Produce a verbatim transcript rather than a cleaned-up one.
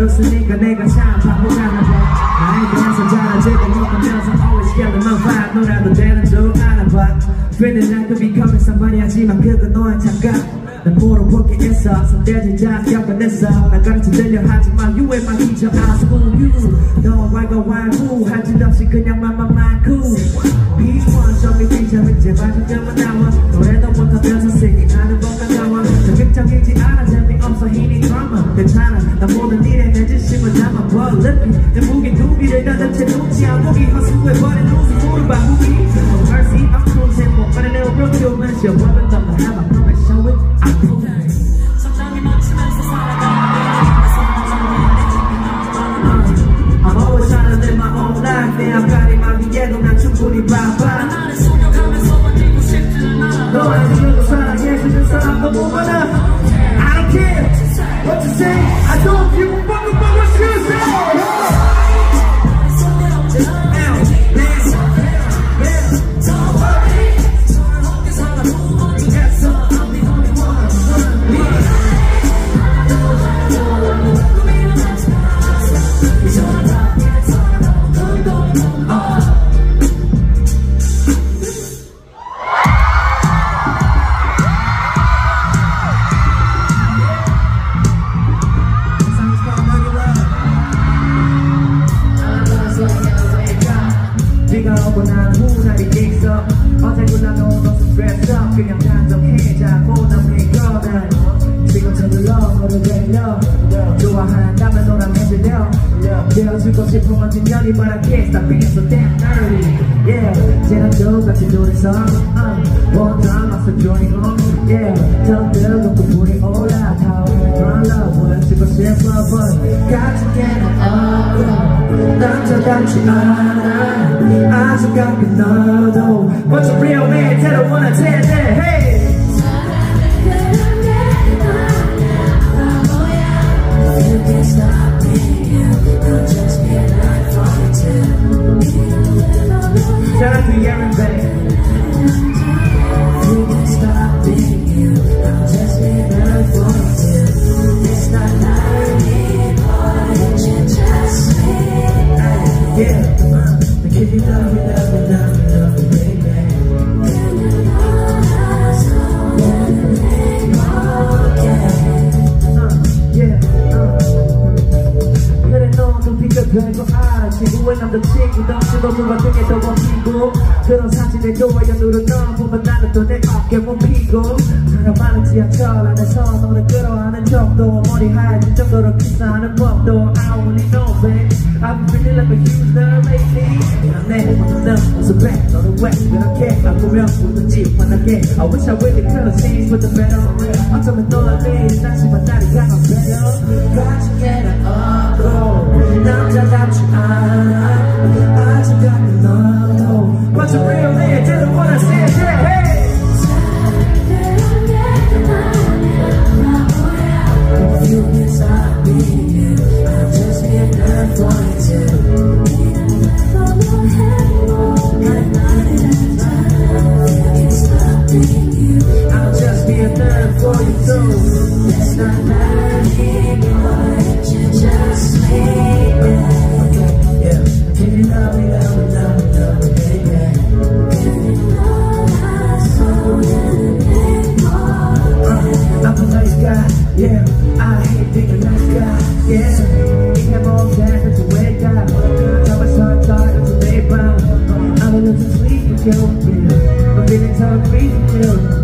그렇으니까 내가 참 바보잖아 나에 대해서 잘 알지도 못하면서 always yelling my vibe 너라도 되는 줄 알아봐 Feeling I could be coming somebody 하지만 그건 너의 착각 난 모르 볼게 있어 손대진 자격은 있어 나 가르쳐 들려 하지만 You ain't my teacher I school you 너와 말과 말고 할 짓 없이 그냥 맘만 많고 피에이치 원 show me feature 이제 맞은편만 나와 노래도 못하면서 singing 하는 건 가까워 적극적이지 않아 재미없어 힘이 드라마 괜찮아 나 모든 일에 내 진심을 담아 But look 내 무게 두비를 다 대체 놓지 않보기 허수해버린 옷을 모르 바꾸기 Oh mercy I'm cruising 못 가는 내 real human She'll rub it up have I promise show it I prove it 성장이 넘치면서 I'm always trying to live my own life 내 앞가림만 위에도 난 충분히 바빠 나를 속여가면서 버티고 싶지는 않아 너 아직도 사랑해주는 사람도 못 많아 I don't care what you say I don't give a fuck about what you say 비가 오고 난 후 날이 있어 어제보다 너도 스트레스어 그냥 단정해 자고 난 이거는 지금 저들러 너를 달려 좋아한다면 너랑 해들려 되어주고 싶은 멋진 년이 But I can't stop being so damn nerdy Yeah 쟤는 똑같이 노래서 One time I said joining on Yeah 더 뜨겁고 불이 올라타오 Run love 쓰고 싶어 But 같은 게는 어려 남자답지 않아 아주 가끔 너도 What's a real man? Tell the one I tell that Hey You can't stop being you I'll just be a night for you too Shout out to Aaron Bay You can't stop being you I'll just be a night for you too It's not like me boy You just me Yeah Can you love me, love me, love me, love me, baby? Can you love us all and make more again? Uh, yeah, uh 그래 너도 비가 별거 알아 지구의 남자친구 덩치도 누가 등에 더 멈추고 그런 사진에 좋아요 누르 너 보면 나는 또 내 어깨 못 피고 사람 많은 지하철 안에서 너를 끌어안는 정도 머리 하얘진 정도로 키스하는 법도 I only know babe I've been feeling like a huge nerd lately 내 모든 넌 어서 배 너는 왜 그렇게 아프면 웃는지 화나게 I wish I really could have changed for the better 어쩌면 너와 내일 다시만 날이 강한 better 가진 게난 없고 남자답지 않아 아직 가끔 너도 What's a real man? Tell them what I said, yeah, hey If you can stop being you I'll just be a nerd for you too I'll just be a nerd for you too It's not like boy You just me Okay, yeah Can you love me, love me, love me, love me, baby Can you love us all and make more uh, I'm a nice guy, yeah I hate being a nice guy, yeah 이게 뭔데 또 왜 가 잡아서 떨어져 내 밤 I'm a little sleep with you, yeah My feelings are free with you